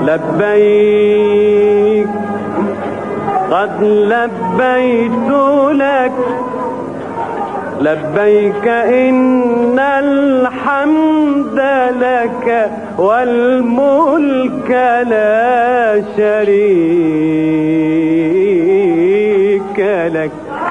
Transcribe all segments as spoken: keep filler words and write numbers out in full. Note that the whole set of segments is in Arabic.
لبيك قد لبيت لك لبيك إن الحمد لك والملك لا شريك لك.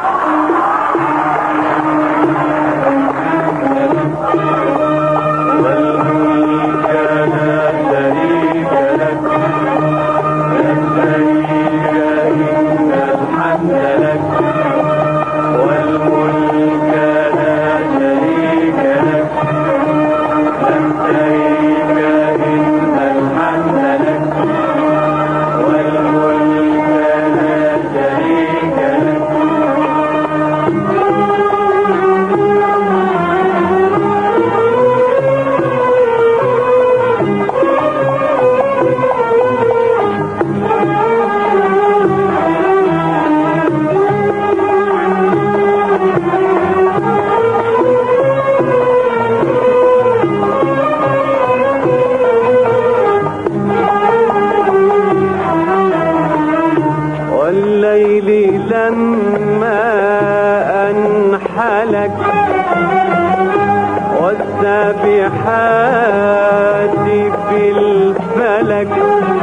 لما أنحلك والسابحات في الفلك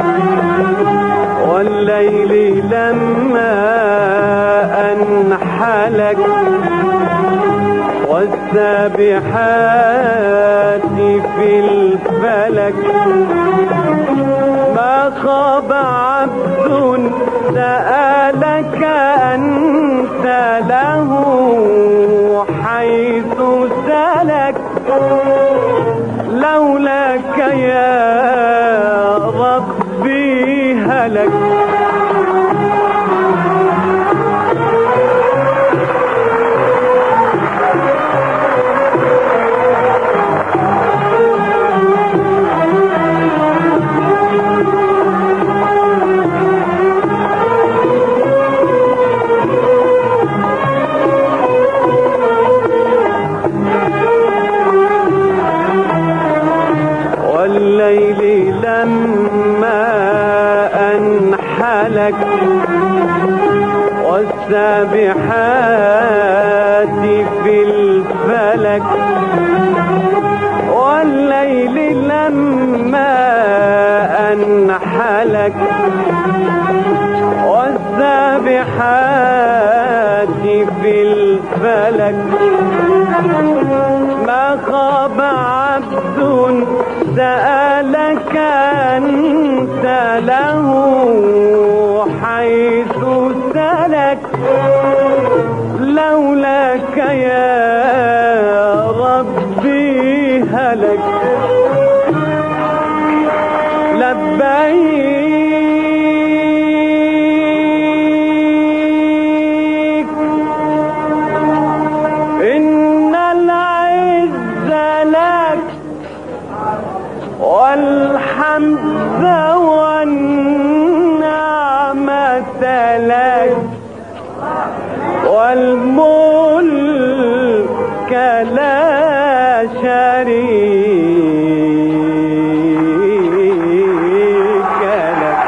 والليل لما أنحلك والسابحات في الفلك ما خاب عبد سألك أنت له حيث سلك لولاك يا ربي هلك. والليل لما أنحلك والسابحات في الفلك والليل لما أنحلك والسابحات في الفلك ما خاب عبد سألك أنت له حيث سلك لولاك يا ربي هلك. لبيك إن العز لك والحمد والنعمة لك والملك لا شريك لك.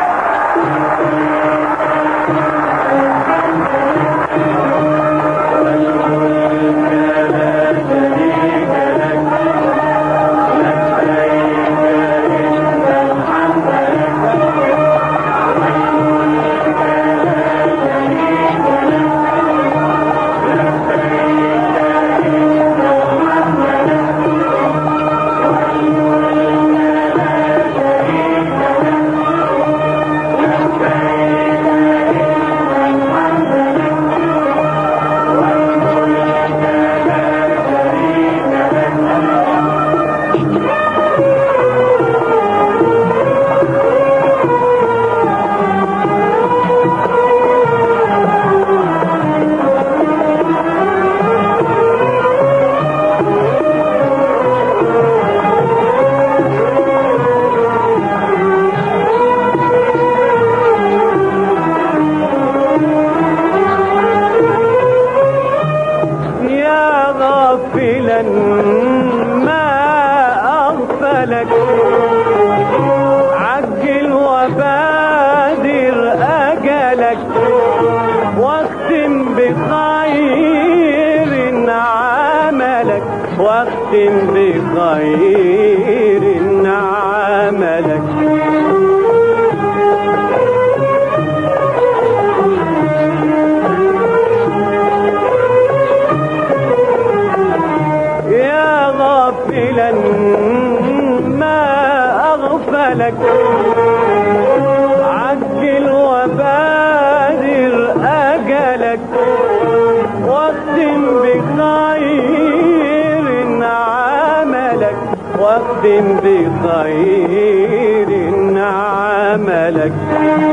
يا غافلا ما أغفلك عجل وبادر أجلك واختم بخير عملك واختم بخير عملك